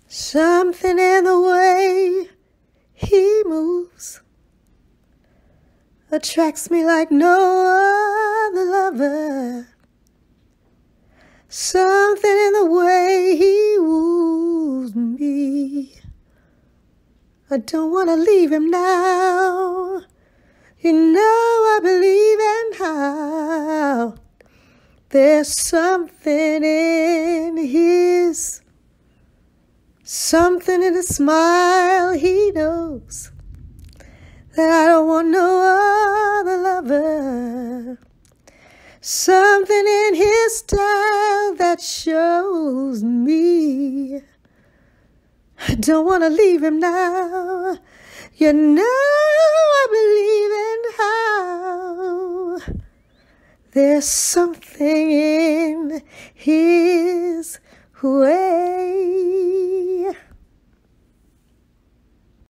Something in the way he moves attracts me like no other lover. Something in the way he woos me. I don't want to leave him now. You know I believe in how there's something in his, something in the smile he knows that I don't want no other lover. Something in his style that shows me I don't want to leave him now. You know I believe in how there's something in his way.